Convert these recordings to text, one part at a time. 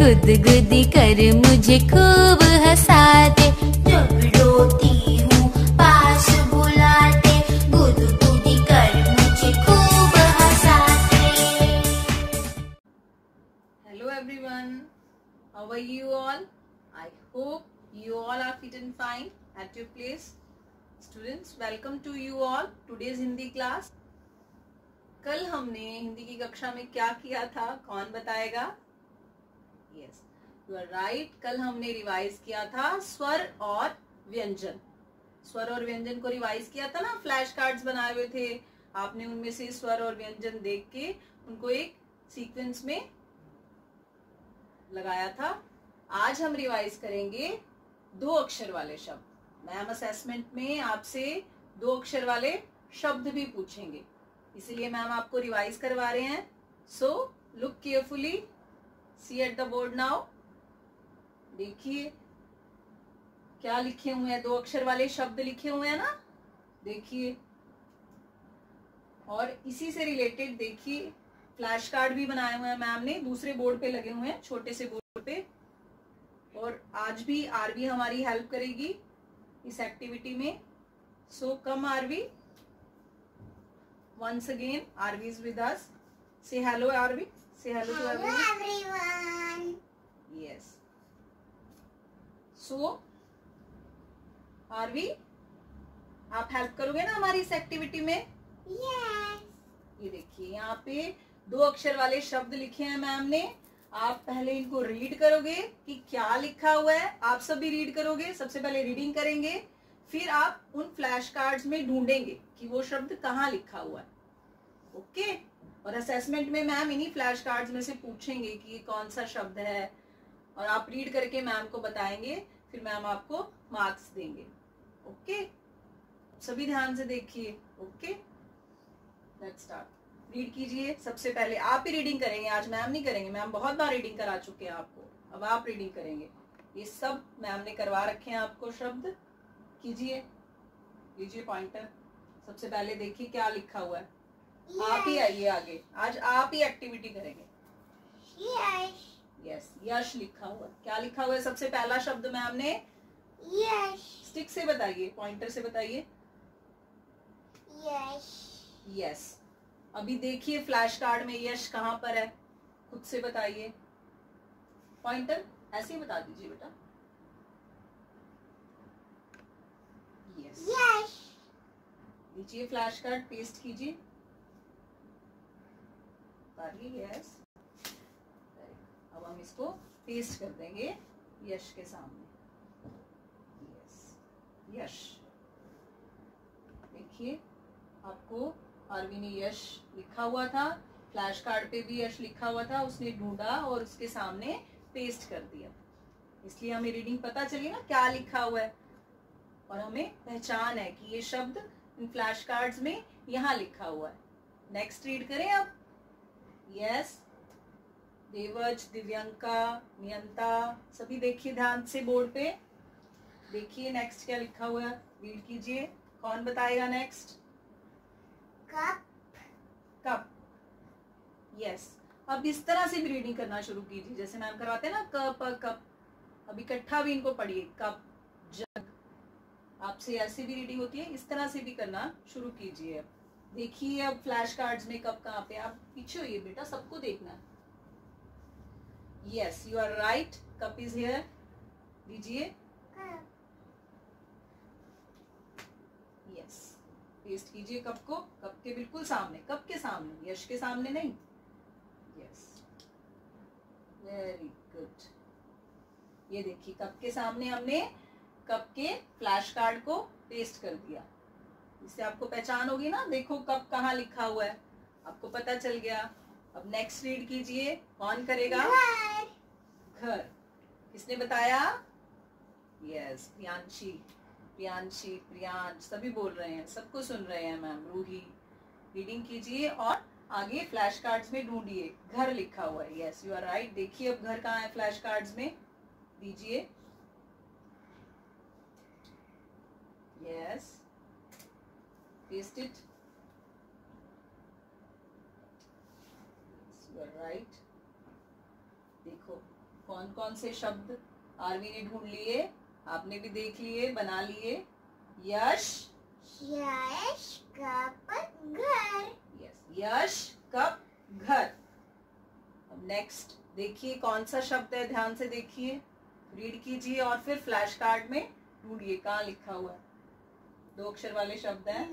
गुदगुदी कर मुझे खूब हंसाते, जब रोती हूँ पास बुलाते, गुदगुदी कर मुझे खूब हंसाते। Hello everyone, how are you all? I hope you all are fit and fine at your place. Students, welcome to you all today's Hindi class. कल हमने हिंदी की कक्षा में क्या किया था, कौन बताएगा? Yes, you are right. कल हमने रिवाइज किया था स्वर और व्यंजन। स्वर और व्यंजन को रिवाइज किया था ना, फ्लैश कार्ड्स बनाए हुए थे आपने, उनमें से स्वर और व्यंजन देख के उनको एक सीक्वेंस में लगाया था। आज हम रिवाइज करेंगे 2 अक्षर वाले शब्द। मैम असेसमेंट में आपसे 2 अक्षर वाले शब्द भी पूछेंगे, इसीलिए मैम आपको रिवाइज करवा रहे हैं। So look carefully, see at the board now. देखिए क्या लिखे हुए हैं, 2 अक्षर वाले शब्द लिखे हुए हैं ना, देखिए। और इसी से रिलेटेड देखिए फ्लैश कार्ड भी बनाए हुए हैं मैम ने, दूसरे बोर्ड पे लगे हुए हैं, छोटे से बोर्ड पे। और आज भी आरवी हमारी हेल्प करेगी इस एक्टिविटी में। So come Aarvi, once again Arvi is with us. Say hello Arvi, say hello to everyone. Yes, so Arvi आप हेल्प करोगे ना हमारी इस एक्टिविटी में? Yes. ये देखिए यहाँ पे 2 अक्षर वाले शब्द लिखे हैं मैम ने। आप पहले इनको रीड करोगे कि क्या लिखा हुआ है, आप सब भी रीड करोगे। सबसे पहले रीडिंग करेंगे, फिर आप उन फ्लैश कार्ड्स में ढूंढेंगे कि वो शब्द कहाँ लिखा हुआ है। ओके? और असेसमेंट में मैम इन्हीं फ्लैश कार्ड्स में से पूछेंगे कि ये कौन सा शब्द है, और आप रीड करके मैम को बताएंगे, फिर मैम आपको मार्क्स देंगे। ओके? सभी ध्यान से देखिए। Okay, let's start. रीड कीजिए। सबसे पहले आप ही रीडिंग करेंगे, आज मैम नहीं करेंगे। मैम बहुत बार रीडिंग करा चुके हैं आपको, अब आप रीडिंग करेंगे। ये सब मैम ने करवा रखे हैं आपको शब्द। कीजिए, लीजिए पॉइंटर। सबसे पहले देखिए क्या लिखा हुआ है। आप ही आइए आगे, आज आप ही एक्टिविटी करेंगे। यस, यश लिखा हुआ है। क्या लिखा हुआ है सबसे पहला शब्द मैम ने? यश। स्टिक से बताइए, पॉइंटर से बताइए। यश। यस। अभी देखिए फ्लैश कार्ड में यश कहाँ पर है, खुद से बताइए। पॉइंटर ऐसे ही बता दीजिए बेटा। यस, यश। लीजिए फ्लैश कार्ड, पेस्ट कीजिए। यस, अब हम इसको पेस्ट कर देंगे यश के सामने। यस, यश। देखिए आपको आरवी ने यश लिखा हुआ था, फ्लैश कार्ड पे भी यश लिखा हुआ था, उसने ढूंढा और उसके सामने पेस्ट कर दिया। इसलिए हमें रीडिंग पता चली ना क्या लिखा हुआ है, और हमें पहचान है कि ये शब्द इन फ्लैश कार्ड्स में यहाँ लिखा हुआ है। नेक्स्ट रीड करें अब। यस, देवज, दिव्यंका, नियंता, सभी देखिए ध्यान से बोर्ड पे। देखिए नेक्स्ट क्या लिखा हुआ है, रीड कीजिए। कौन बताएगा नेक्स्ट? कप। कप। यस, अब इस तरह से भी रीडिंग करना शुरू कीजिए, जैसे मैम करवाते हैं ना, कप कप। अब इकट्ठा भी इनको पढ़िए, कप, जग। आपसे ऐसे भी रीडिंग होती है, इस तरह से भी करना शुरू कीजिए। अब देखिए, अब फ्लैश कार्ड्स में कप कहाँ पे, आप पीछे होइए बेटा, सबको देखना है। Yes, you are right, cup is here. लीजिए। यस, पेस्ट कीजिए कप को, कप के बिल्कुल सामने, कप के सामने, यश के सामने नहीं। Yes, very good. ये देखिए कप के सामने हमने कप के फ्लैश कार्ड को पेस्ट कर दिया। इससे आपको पहचान होगी ना, देखो कप कहाँ लिखा हुआ है, आपको पता चल गया। अब नेक्स्ट रीड कीजिए। कौन करेगा? घर। किसने बताया? यस, प्रियांशी, प्रियांशी, प्रियांश, सभी बोल रहे हैं, सबको सुन रहे हैं मैम। रूही, रीडिंग कीजिए और आगे फ्लैश कार्ड्स में ढूंढिए, घर लिखा हुआ है। Yes, you are right. देखिए अब घर कहाँ है फ्लैश कार्ड्स में, दीजिए। Yes, paste it. You are right. देखो कौन कौन से शब्द आरवी ने ढूंढ लिए, आपने भी देख लिए, बना लिए। यश, यश कप घर। यस, यश कप घर। अब नेक्स्ट देखिए कौन सा शब्द है, ध्यान से देखिए, रीड कीजिए और फिर फ्लैश कार्ड में ढूंढिए कहाँ लिखा हुआ है। 2 अक्षर वाले शब्द हैं।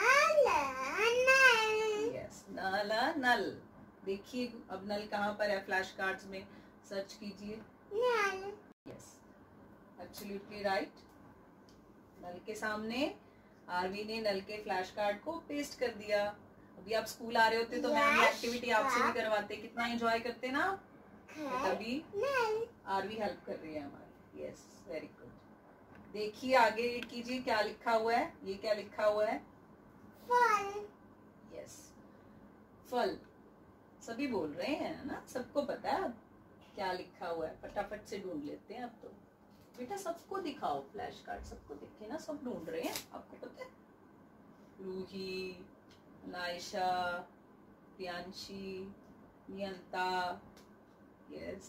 नल। यस, नाला नल। देखिए अब नल कहाँ पर है, फ्लैश कार्ड्स में सर्च कीजिए। नल। Yes, absolutely right. नल के सामने आरवी ने नल के फ्लैश कार्ड को पेस्ट कर दिया। अभी आप स्कूल आ रहे होते तो मैम ये एक्टिविटी आपसे भी करवाते, कितना एंजॉय करते ना, तभी आरवी हेल्प कर रही है हमारी। Yes, very good. देखिए आगे रीड कीजिए क्या लिखा हुआ है, ये क्या लिखा हुआ है? फल। यस, फल। सभी बोल रहे हैं ना, सबको पता है अब क्या लिखा हुआ है। फटाफट से ढूंढ लेते हैं अब तो। बेटा सबको दिखाओ फ्लैश कार्ड, सबको दिखे ना, सब ढूंढ रहे हैं, आपको पता है। रूही, नायशा, प्रियांशी, नियंता, यस,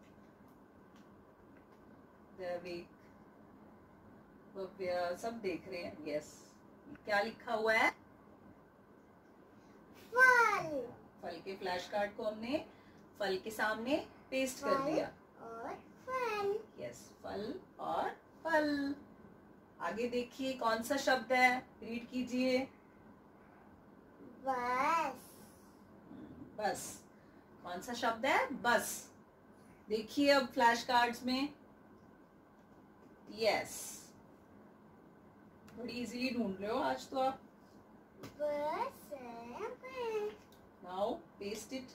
दैविक, भव्य, सब देख रहे हैं। यस, क्या लिखा हुआ है? फल। फल के फ्लैश कार्ड को हमने फल के सामने पेस्ट कर दिया। और फल। यस, फल और फल। आगे देखिए कौन सा शब्द है, रीड कीजिए। बस। बस। कौन सा शब्द है? बस। देखिए अब फ्लैश कार्ड्स में। यस, बड़ी इजीली ढूंढ रहे हो आज तो आप। बस। Now paste it.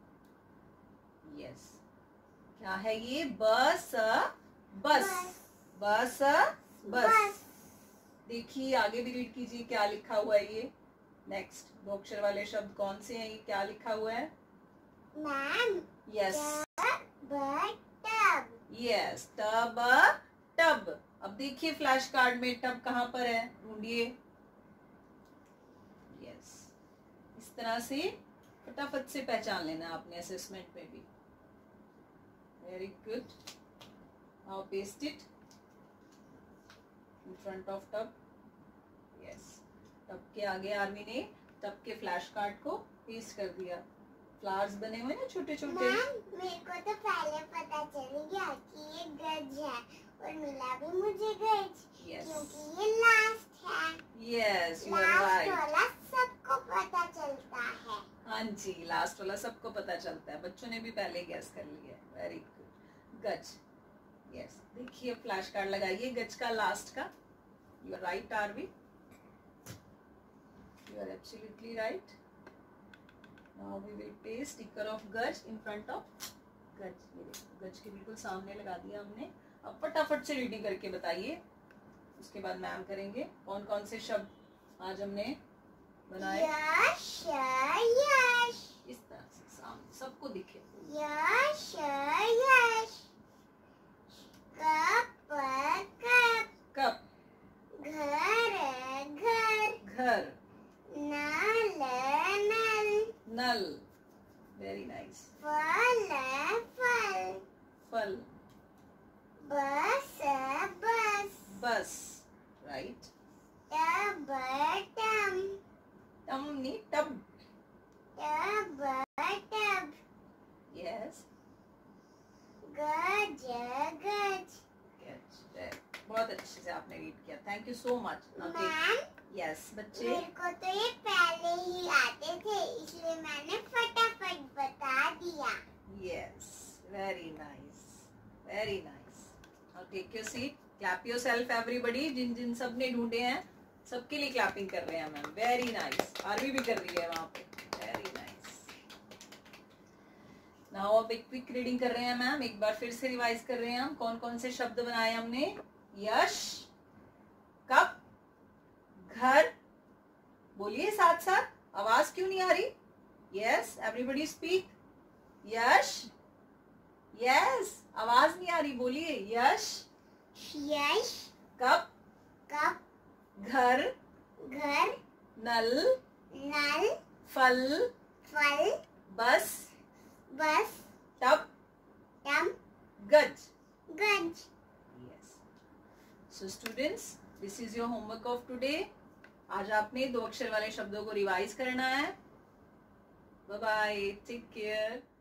यस, क्या है ये? बस, बस, बस, बस। देखिए आगे भी रीड कीजिए क्या लिखा हुआ है ये। नेक्स्ट 2 अक्षर वाले शब्द कौन से हैं, ये क्या लिखा हुआ है? Ma'am. Yes, tub. Yes, tub, tub. अब देखिए फ्लैश कार्ड में टब कहाँ पर है, ढूंढिए। यस, इस तरह से फटाफट से पहचान लेना आपने असेसमेंट में भी। Very good. Now paste it in front of tub. Yes, tub के आगे आर्मी ने टब के फ्लैश कार्ड को पेस्ट कर दिया। फ्लावर्स बने हुए ना छोटे छोटे। मैम मेरे को तो पहले पता चल गया कि ये गज है और मिला भी मुझे गज। Yes. क्योंकि ये लास्ट है। Yes, you are last right. वाला सबको पता चलता है। हाँ जी, लास्ट वाला सबको पता चलता है। बच्चों ने भी पहले गैस कर लिया। Very good. गज। यस, देखिए फ्लैश कार्ड लगाइए गज का, लास्ट का। You are right Aarvi, you are absolutely right. Now we will paste sticker of गज इन फ्रंट ऑफ गज। ये देखो गज के बिल्कुल सामने लगा दिया हमने। अब फटाफट से रीडिंग करके बताइए, उसके बाद मैम करेंगे कौन कौन से शब्द आज हमने बनाए। यश। यश। इस तरह से सामने सबको दिखे। Yash. Yash. Cup. Cup. Cup. घर। घर। घर। नल। नल। नल। Very nice. फल। फल। फल। बस। बस। बस, राइट। टब। टम। टम नहीं, टब। टब। टब। यस, गज। गज। बहुत अच्छे से आपने रीड किया, thank you so much. Ma'am yes बच्चे, मेरे को तो ये पहले ही आते थे इसलिए मैंने फटाफट बता दिया। Yes, very nice, very nice. Now take your seat, clap yourself everybody. जिन जिन सब ने ढूंढे हैं सबके लिए क्लैपिंग कर रहे हैं मैम। Very nice. आरवी भी कर रही है वहां पे। Very nice. नाउ अब एक क्विक रीडिंग कर रहे हैं मैम, एक बार फिर से रिवाइज कर रहे हैं हम कौन कौन से शब्द बनाए हमने। यश, कप, घर। बोलिए साथ साथ, आवाज क्यों नहीं आ रही? Yes, everybody speak. Yash, yes, आवाज नहीं आ रही, बोलिए। यश, यश। Cup, cup. घर, घर। नल, नल। फल, फल। बस, बस। टब, टम। गज. गज. Yes. So students, this is your homework of today. आज आपने 2 अक्षर वाले शब्दों को रिवाइज करना है. Bye bye, take care.